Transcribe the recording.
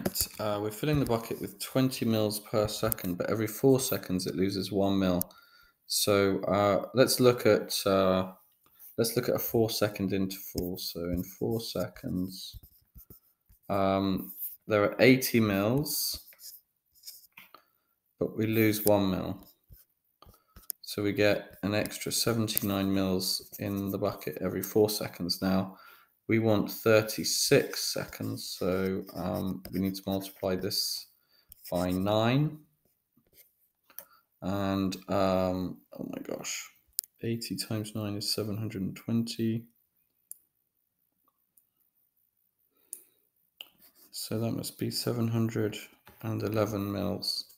Right, we're filling the bucket with 20 mils per second, but every 4 seconds it loses 1 mil. So let's look at a 4-second interval. So in 4 seconds, there are 80 mils, but we lose 1 mil. So we get an extra 79 mils in the bucket every 4 seconds. Now we want 36 seconds, so we need to multiply this by 9. And oh my gosh, 80 times 9 is 720. So that must be 711 mils.